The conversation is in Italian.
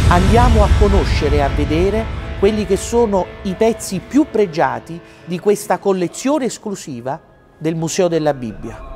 Andiamo a conoscere e a vedere quelli che sono i pezzi più pregiati di questa collezione esclusiva del Museo della Bibbia.